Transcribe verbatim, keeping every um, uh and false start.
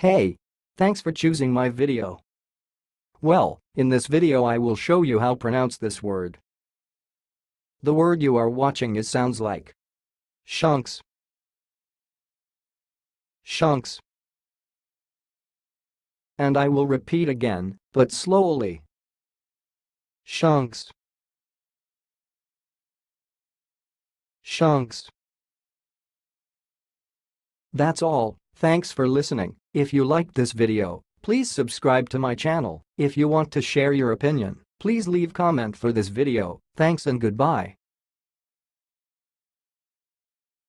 Hey! Thanks for choosing my video. Well, in this video I will show you how to pronounce this word. The word you are watching is sounds like Schunk'S, Schunk'S. And I will repeat again, but slowly. Schunk'S, Schunk'S. That's all. Thanks for listening. If you liked this video, please subscribe to my channel. If you want to share your opinion, please leave comment for this video. Thanks and goodbye.